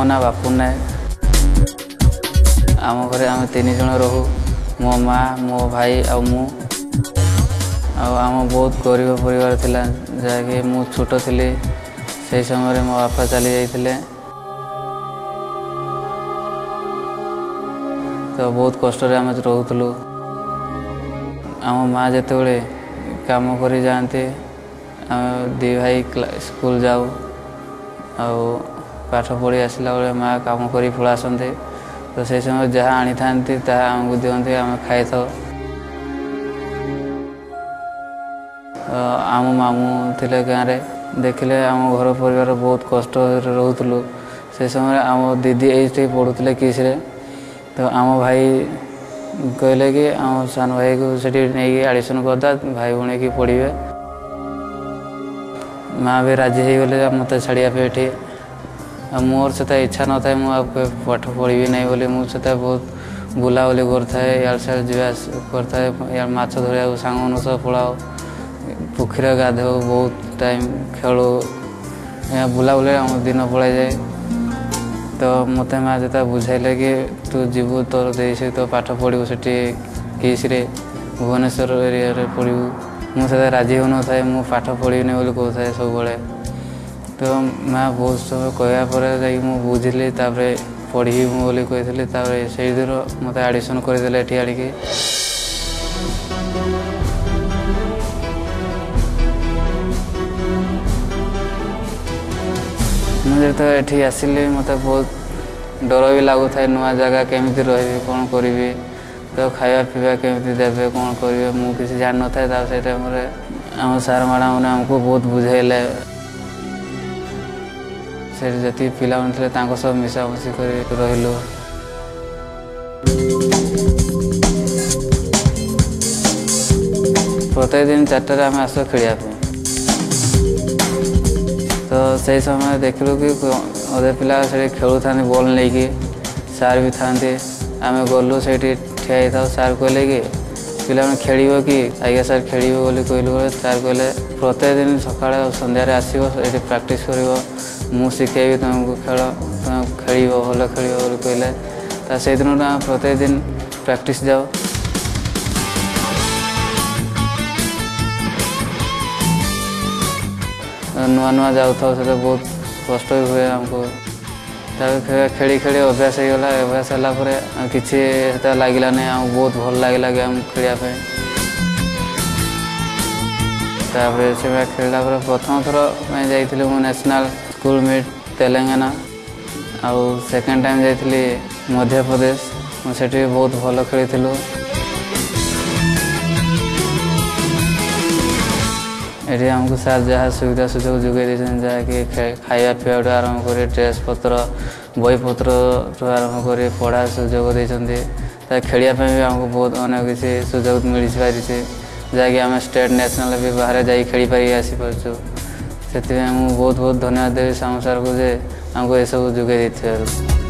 मो ना बापू नायक। आम घरे आम 3 जन रहू, मो माँ मो भाई आम बहुत गरीब परिवार थिला, जहाँकि मु छोट थी से समय मो बापा चली जाइए। तो बहुत कष्ट आम रोलु। आम माँ जिते काम कर जाती, आम 2 भाई स्कूल जाऊ, पाठ पढ़ी आसला बेले माँ काम कर पलासते। तो से समय जहाँ आनी था आमको दिखती, आम खाई था। आम मामू थे गाँव में, देखिले आम घर परिवार बहुत कष्ट रोलु। से समय आम दीदी ये पढ़ुले किस रे। तो आम भाई कहले कि आम सान भाई को नहीं एडमिशन करदा, भाई भौणी की पढ़े। माँ भी राजी हो गले मत छाड़िया ये। मोर से इच्छा न था मुझे पाठ पढ़ी नहीं बोली, मुझे बहुत बुलाबुली करता यार सियाड़ जावास करता यार माछ धरिया सांग सब पलाओ, पोखर गाधो, बहुत टाइम खेलु, या बुलाबुली आम दिन पलाई जाए। तो मत माँ जो बुझाइले कि तू जीवु तोर दे तो पाठ पढ़ू से किस रे भुवनेश्वर एरिया पढ़ू। मुझे राजी हो न था, मुझे पाठ पढ़ीनी बोली कहता सब बड़े। तो माँ बहुत समय कहवापर बुझिली, पढ़ी बोली कही से दिन मत एडमिशन करदे ये आड़िकी। मुझे तो ये आसिली मत बहुत डर भी लगू था, नुआ जगह केमी रही कौन करी। तो खावा पीवा केमी देवे कौन करेंगे मुझे किसी जान न था। से टाइम आम सार मैडम ने आमको बहुत बुझाइले, से जी पिला थे सब मिसामसी कर रही। प्रत्येक दिन 4टार आम आस खेलिया। तो से समय देखलु कि अधे पिला से खेलु था बॉल नहीं, सार भी था। आम गलु से ठिया था, सार कहले कि पिला खेल कि आज्ञा सार खेल बोली कहलु। सार कहले प्रत्येक दिन सकाଳେ संध्यार आसो ये प्रैक्टिस कर, मु शिखेबी तुमको खेल, तुम खेल भल खेल बोली कहले। से दिन प्रत्येक दिन प्रैक्टिस जाओ। नुआ नुआ जाऊ था से बहुत कष्ट भी हुए आमको। खेली खेली अभ्यास हो गला, अभ्यास होगापर किसी लगला नहीं, आम बहुत भल लगे गेम खेलने। से खेलला प्रथम थर मैं जाइए नेशनल स्कूल मीट तेलंगाना, आउ सेकेंड टाइम जाइए मध्य प्रदेश, मुझे बहुत भल खेली। ये आमको सार जहाँ सुविधा सुजोग जोगे जहाँकि खाया पीवा आरंभ कर ड्रेस पत्र बही पत्र आरंभ कर पढ़ा सुजोग देते। खेलिया भी आमको बहुत अनेक किसी सुजोग मिल पारी, जहाँकि आम स्टेट नेशनल भी बाहर जा खेली पारि आसी पार्छु। से बहुत बहुत धन्यवाद देवी सामू सार को जे आमको ये सब जोगे।